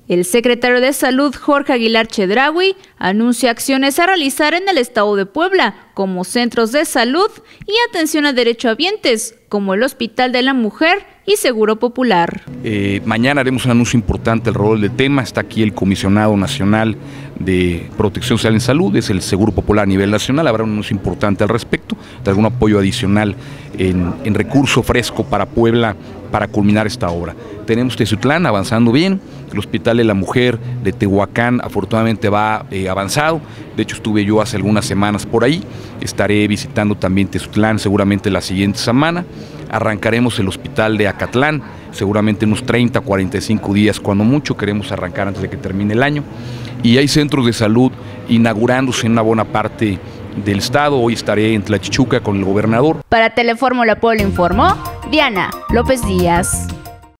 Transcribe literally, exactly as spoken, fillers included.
El secretario de Salud, Jorge Aguilar Chedraui, anuncia acciones a realizar en el estado de Puebla, como centros de salud y atención a derechohabientes, como el Hospital de la Mujer y Seguro Popular. Eh, mañana haremos un anuncio importante alrededor del tema. Está aquí el Comisionado Nacional de Protección Social en Salud, es el Seguro Popular a nivel nacional. Habrá un anuncio importante al respecto, de algún apoyo adicional en, en recurso fresco para Puebla para culminar esta obra. Tenemos Tezutlán avanzando bien, el Hospital de la Mujer de Tehuacán afortunadamente va eh, avanzado. De hecho estuve yo hace algunas semanas por ahí, estaré visitando también Tezutlán seguramente la siguiente semana. Arrancaremos el Hospital de Acatlán, seguramente unos treinta, cuarenta y cinco días cuando mucho, queremos arrancar antes de que termine el año. Y hay centros de salud inaugurándose en una buena parte del estado. Hoy estaré en Tlachichuca con el gobernador. Para Telefórmula Puebla informó Diana López Díaz.